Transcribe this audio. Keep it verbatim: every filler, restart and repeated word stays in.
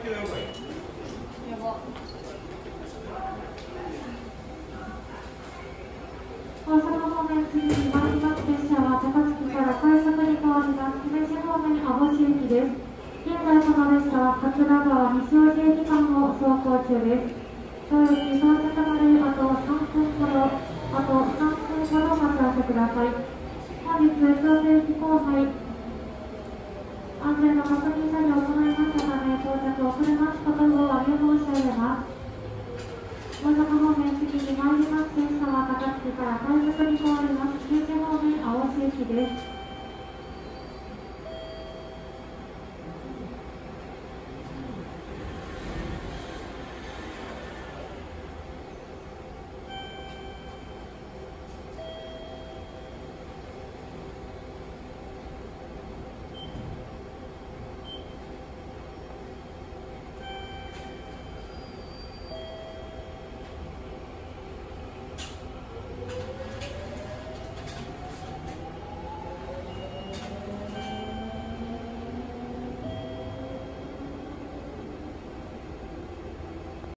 大阪方面、次に参ります列車は高槻から快速に変わります。姫路方面、網干駅です。現在この列車は桂川西大路駅間を走行中です。当駅到着まであとさんぷんほど、あとさんぷんほどお待ち合わせください。本日、京都駅構内、安全の確認作業を行いましたため、到着遅れますことをお詫び申し上げます。大阪方面、次に参ります列車は高槻から快速に変わります。姫路方面、網干駅です。